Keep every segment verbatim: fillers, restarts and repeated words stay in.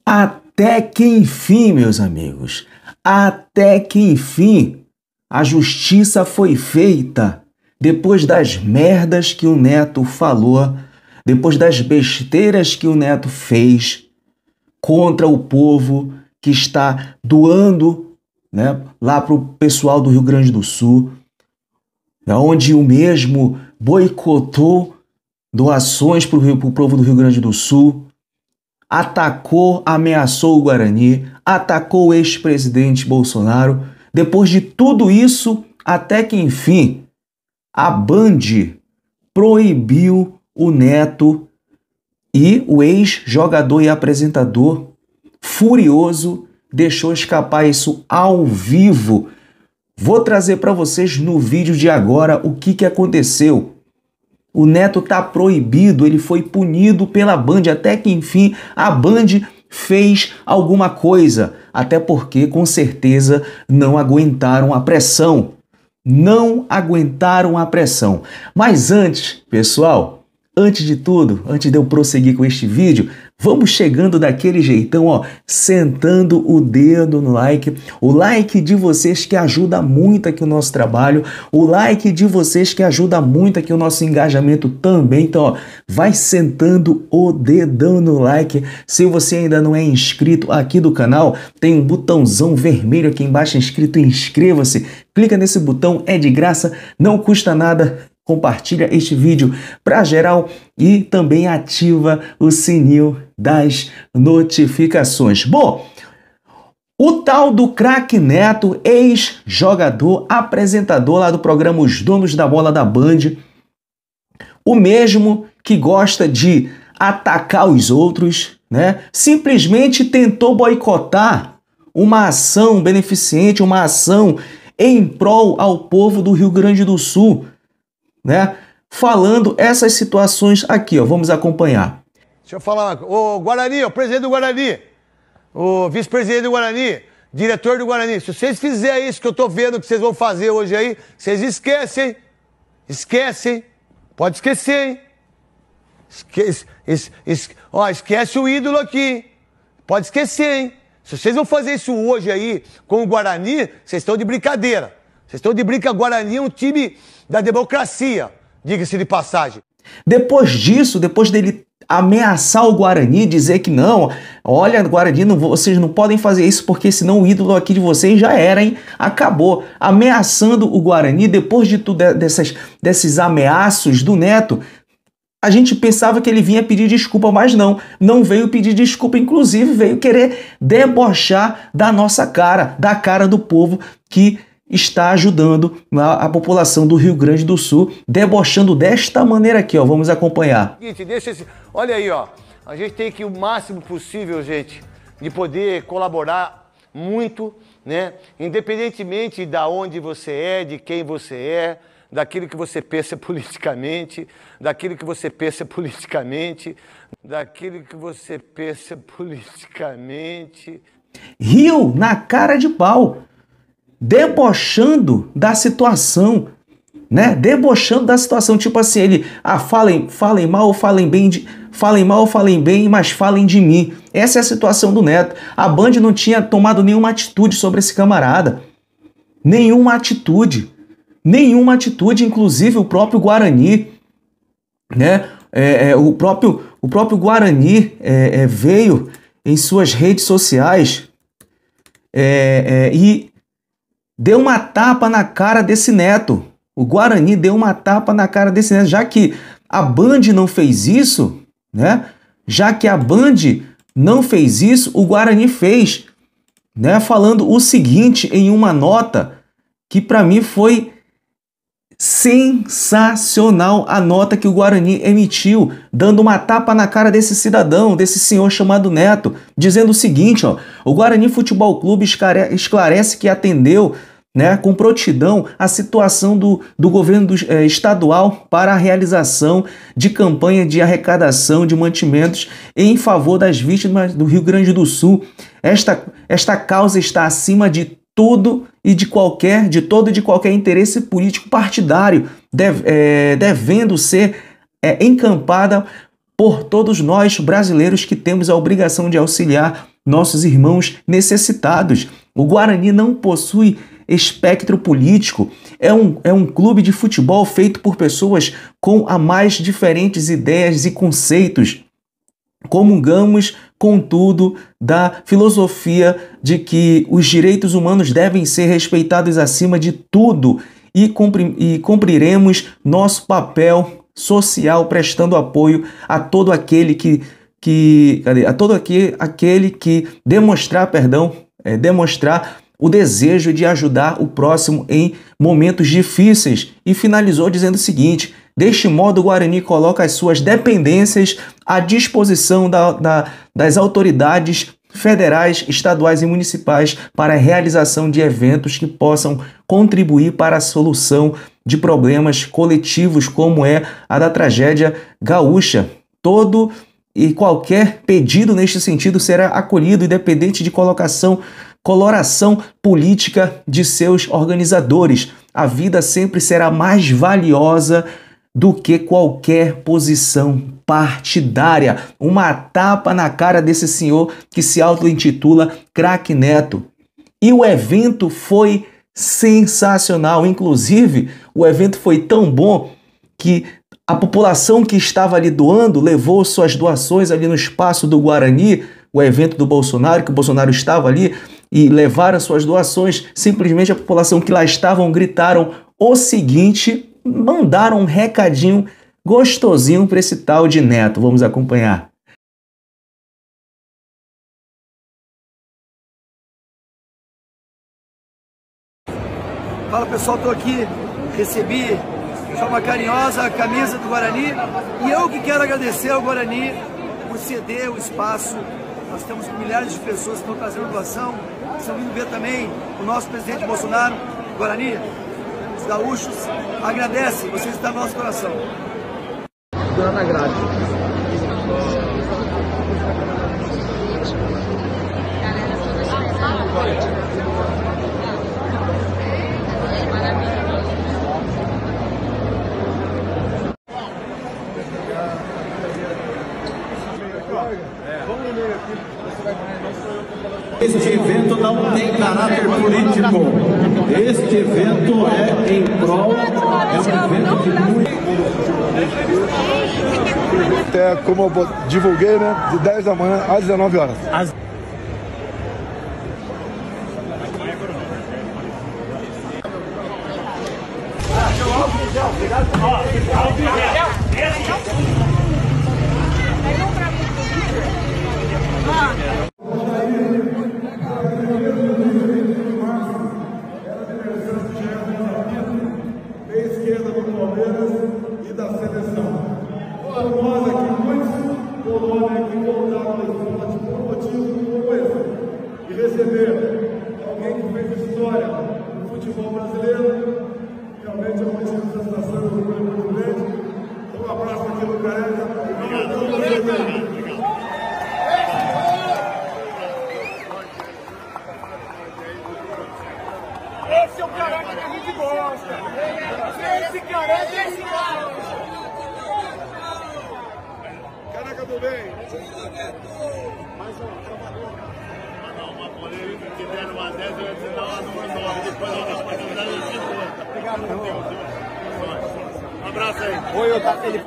Até que enfim, meus amigos, até que enfim a justiça foi feita depois das merdas que o Neto falou, depois das besteiras que o Neto fez contra o povo que está doando, né, lá para o pessoal do Rio Grande do Sul, onde o mesmo boicotou doações para o povo do Rio Grande do Sul, atacou, ameaçou o Guarani, atacou o ex-presidente Bolsonaro. Depois de tudo isso, até que enfim, a Band proibiu o Neto e o ex-jogador e apresentador, furioso, deixou escapar isso ao vivo. Vou trazer para vocês no vídeo de agora o que, que aconteceu. O Neto está proibido, ele foi punido pela Band, até que enfim a Band fez alguma coisa, até porque com certeza não aguentaram a pressão, não aguentaram a pressão. Mas antes, pessoal, antes de tudo, antes de eu prosseguir com este vídeo, vamos chegando daquele jeitão, ó, sentando o dedo no like, o like de vocês que ajuda muito aqui o nosso trabalho, o like de vocês que ajuda muito aqui o nosso engajamento também. Então, ó, vai sentando o dedão no like. Se você ainda não é inscrito aqui do canal, tem um botãozão vermelho aqui embaixo escrito inscreva-se. Clica nesse botão, é de graça, não custa nada. Compartilha este vídeo para geral e também ativa o sininho das notificações. Bom, o tal do craque Neto, ex-jogador, apresentador lá do programa Os Donos da Bola da Band, o mesmo que gosta de atacar os outros, né? Simplesmente tentou boicotar uma ação beneficente, uma ação em prol ao povo do Rio Grande do Sul, né? Falando essas situações aqui, ó, vamos acompanhar. Deixa eu falar, o Guarani, o presidente do Guarani, o vice-presidente do Guarani, diretor do Guarani, se vocês fizerem isso que eu tô vendo que vocês vão fazer hoje aí, vocês esquecem, esquecem, pode esquecer, hein? Esquece, es, es, ó, esquece o ídolo aqui, pode esquecer, hein? Se vocês vão fazer isso hoje aí com o Guarani, vocês estão de brincadeira. Vocês estão de brincadeira. Guarani é um time da democracia, diga-se de passagem. Depois disso, depois dele ameaçar o Guarani, dizer que não, olha, Guarani, não, vocês não podem fazer isso porque senão o ídolo aqui de vocês já era, hein? Acabou. Ameaçando o Guarani, depois de tudo dessas, desses ameaços do Neto, a gente pensava que ele vinha pedir desculpa, mas não, não veio pedir desculpa, inclusive veio querer debochar da nossa cara, da cara do povo que está ajudando a, a população do Rio Grande do Sul, debochando desta maneira aqui, ó. Vamos acompanhar. Seguinte, deixa esse... Olha aí, ó. A gente tem que o máximo possível, gente, de poder colaborar muito, né? Independentemente da onde você é, de quem você é, daquilo que você pensa politicamente, daquilo que você pensa politicamente, daquilo que você pensa politicamente. Riu na cara de pau, debochando da situação, né? Debochando da situação, tipo assim, ele, ah, falem, falem mal ou falem bem, de, falem mal ou falem bem, mas falem de mim. Essa é a situação do Neto. A Band não tinha tomado nenhuma atitude sobre esse camarada. Nenhuma atitude. Nenhuma atitude, inclusive o próprio Guarani, né? É, é, o, próprio, o próprio Guarani é, é, veio em suas redes sociais é, é, e deu uma tapa na cara desse Neto. O Guarani deu uma tapa na cara desse Neto, já que a Band não fez isso, né? Já que a Band não fez isso, o Guarani fez, né? Falando o seguinte em uma nota que para mim foi sensacional, a nota que o Guarani emitiu, dando uma tapa na cara desse cidadão, desse senhor chamado Neto, dizendo o seguinte, ó, o Guarani Futebol Clube esclarece que atendeu, né, com prontidão a situação do, do governo do, eh, estadual para a realização de campanha de arrecadação de mantimentos em favor das vítimas do Rio Grande do Sul. Esta, esta causa está acima de tudo e de qualquer, de todo e de qualquer interesse político partidário, deve, é, devendo ser é, encampada por todos nós brasileiros que temos a obrigação de auxiliar nossos irmãos necessitados. O Guarani não possui espectro político, é um, é um clube de futebol feito por pessoas com as mais diferentes ideias e conceitos. Comungamos, contudo, da filosofia de que os direitos humanos devem ser respeitados acima de tudo e, cumpri e cumpriremos nosso papel social prestando apoio a todo aquele que, que cadê? a todo aquele, aquele que demonstrar, perdão, é, demonstrar o desejo de ajudar o próximo em momentos difíceis. E finalizou dizendo o seguinte: deste modo, o Guarani coloca as suas dependências à disposição da, da, das autoridades federais, estaduais e municipais para a realização de eventos que possam contribuir para a solução de problemas coletivos, como é a da tragédia gaúcha. Todo e qualquer pedido neste sentido será acolhido, independente de colocação coloração política de seus organizadores. A vida sempre será mais valiosa do que qualquer posição partidária. Uma tapa na cara desse senhor que se auto-intitula Craque Neto. E o evento foi sensacional. Inclusive, o evento foi tão bom que a população que estava ali doando levou suas doações ali no espaço do Guarani, o evento do Bolsonaro, que o Bolsonaro estava ali, e levaram suas doações. Simplesmente a população que lá estavam gritaram o seguinte, mandaram um recadinho gostosinho para esse tal de Neto. Vamos acompanhar. Fala pessoal, estou aqui, recebi de forma carinhosa a camisa do Guarani e eu que quero agradecer ao Guarani por ceder o espaço. Nós temos milhares de pessoas que estão trazendo doação, que estão vindo ver também o nosso presidente Bolsonaro. Guarani, os gaúchos, agradece, vocês estão no nosso coração. Dona Grade. Este evento não tem caráter político. Este evento é em prol, é um evento de muito... Até como eu divulguei, né, de dez da manhã às dezenove horas. As... esquerda do Palmeiras e da seleção. Por nós aqui, muitos colonos que voltaram da esporte por motivo como esse, e receber alguém que fez história no futebol brasileiro, realmente é um motivo de satisfação e orgulho muito grande. Então, um abraço aqui no Careca. Obrigado. Esse é o careca que a gente gosta. Esse careca é esse cara. Careca do bem. Mais um trabalhador. Ah, não, uma polêmica que deram uma dez, eu ia te dar uma número nove. Depois eu vou fazer uma dez de conta. Obrigado, meu Deus. Um abraço aí. Oi, eu tá ele.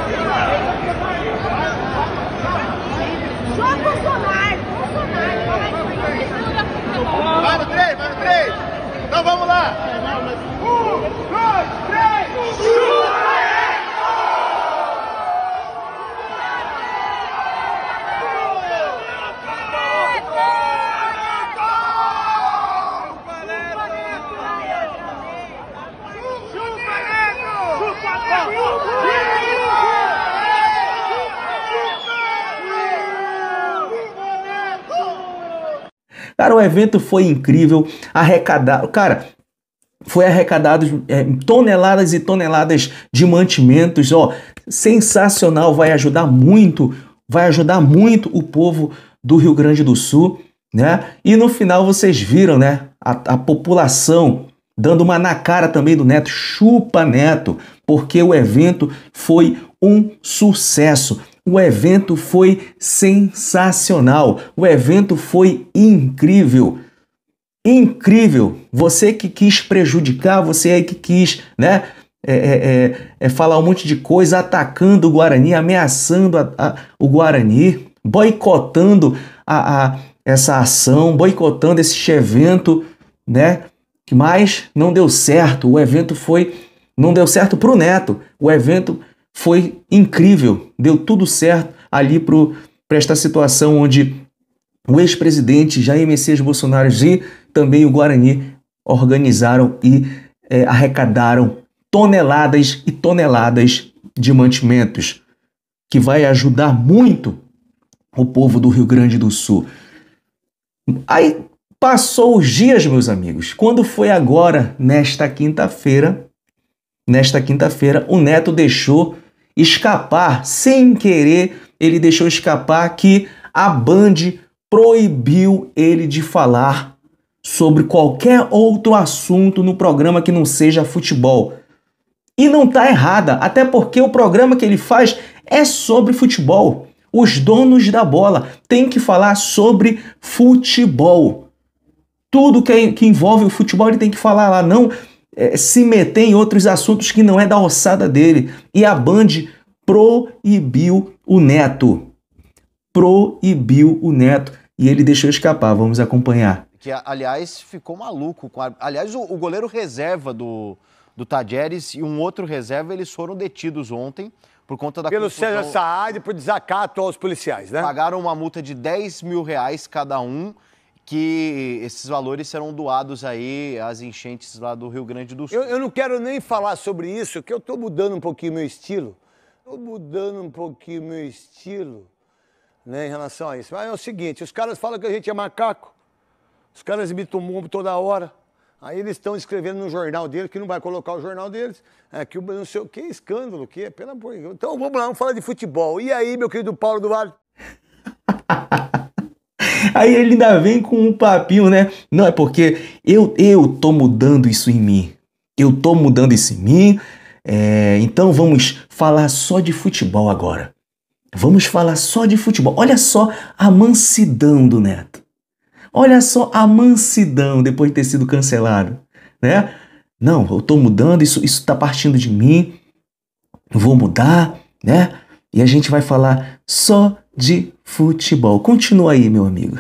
João Bolsonaro. Vai no três, vai no três. Então vamos lá! Um, dois, três! Chupa! Cara, o evento foi incrível, arrecadado, cara, foi arrecadado é, toneladas e toneladas de mantimentos, ó, sensacional, vai ajudar muito, vai ajudar muito o povo do Rio Grande do Sul, né? E no final vocês viram, né, a, a população dando uma na cara também do Neto, chupa Neto, porque o evento foi um sucesso. O evento foi sensacional. O evento foi incrível. Incrível. Você que quis prejudicar, você aí que quis, né, é, é, é, falar um monte de coisa, atacando o Guarani, ameaçando a, a, o Guarani, boicotando a, a, essa ação, boicotando esse evento, né? Mas não deu certo. O evento foi, não deu certo para o Neto. O evento foi incrível, deu tudo certo ali para esta situação onde o ex-presidente Jair Messias Bolsonaro e também o Guarani organizaram e é, arrecadaram toneladas e toneladas de mantimentos, que vai ajudar muito o povo do Rio Grande do Sul. Aí passou os dias, meus amigos, quando foi agora, nesta quinta-feira, nesta quinta-feira, o Neto deixou escapar, sem querer, ele deixou escapar que a Band proibiu ele de falar sobre qualquer outro assunto no programa que não seja futebol. E não está errada, até porque o programa que ele faz é sobre futebol. Os donos da bola têm que falar sobre futebol. Tudo que, que envolve o futebol ele tem que falar lá, não é, se meter em outros assuntos que não é da ossada dele. E a Band proibiu o Neto. Proibiu o Neto. E ele deixou escapar. Vamos acompanhar. Que, aliás, ficou maluco. Com a... Aliás, o, o goleiro reserva do, do Tajeres e um outro reserva, eles foram detidos ontem por conta da... Pelo confusão... César Saad, por desacato aos policiais, né? Pagaram uma multa de dez mil reais cada um, que esses valores serão doados aí às enchentes lá do Rio Grande do Sul. Eu, eu não quero nem falar sobre isso, que eu tô mudando um pouquinho meu estilo. Tô mudando um pouquinho meu estilo, né, em relação a isso. Mas é o seguinte, os caras falam que a gente é macaco, os caras imitam o mundo toda hora, aí eles estão escrevendo no jornal deles, que não vai colocar o jornal deles, é, que o não sei o que, escândalo, o que, pelo amor de Deus. Então vamos lá, vamos falar de futebol. E aí, meu querido Paulo do Vale? Aí ele ainda vem com um papinho, né? Não, é porque eu, eu tô mudando isso em mim. Eu tô mudando isso em mim. É, então vamos falar só de futebol agora. Vamos falar só de futebol. Olha só a mansidão do Neto. Olha só a mansidão depois de ter sido cancelado, né? Não, eu tô mudando, isso, isso tá partindo de mim. Vou mudar, né? E a gente vai falar só de futebol. Continua aí, meu amigo.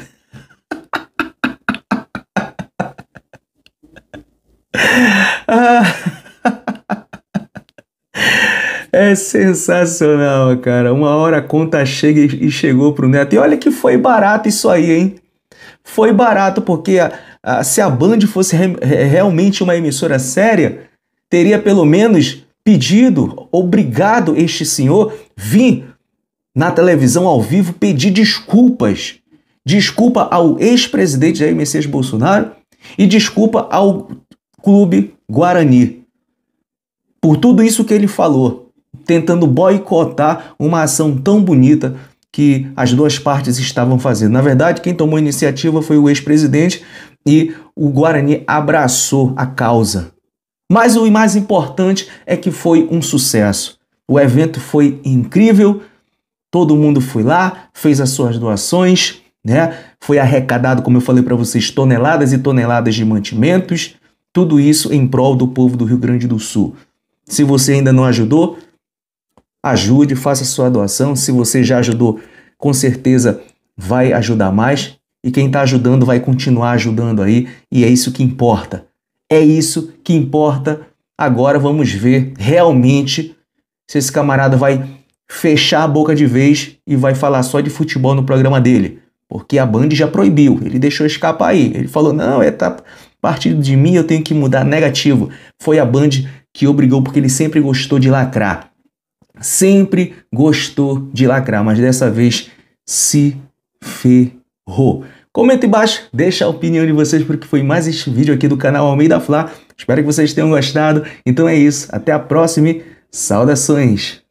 É sensacional, cara. Uma hora a conta chega e chegou pro Neto. E olha que foi barato isso aí, hein? Foi barato porque a, a, se a Band fosse re, realmente uma emissora séria, teria pelo menos pedido, obrigado este senhor vir na televisão ao vivo pedir desculpas. Desculpa ao ex-presidente Jair Messias Bolsonaro e desculpa ao Clube Guarani por tudo isso que ele falou, tentando boicotar uma ação tão bonita que as duas partes estavam fazendo. Na verdade, quem tomou a iniciativa foi o ex-presidente e o Guarani abraçou a causa. Mas o mais importante é que foi um sucesso. O evento foi incrível, todo mundo foi lá, fez as suas doações, né? Foi arrecadado, como eu falei para vocês, toneladas e toneladas de mantimentos, tudo isso em prol do povo do Rio Grande do Sul. Se você ainda não ajudou, ajude, faça sua doação. Se você já ajudou, com certeza vai ajudar mais. E quem está ajudando vai continuar ajudando aí. E é isso que importa. É isso que importa. Agora vamos ver realmente se esse camarada vai fechar a boca de vez e vai falar só de futebol no programa dele. Porque a Band já proibiu. Ele deixou escapar aí. Ele falou, não, é tá partindo de mim, eu tenho que mudar. Negativo. Foi a Band que obrigou, porque ele sempre gostou de lacrar. Sempre gostou de lacrar, mas dessa vez se ferrou. Comenta embaixo, deixa a opinião de vocês, porque foi mais este vídeo aqui do canal Almeida Fla. Espero que vocês tenham gostado. Então é isso, até a próxima e saudações!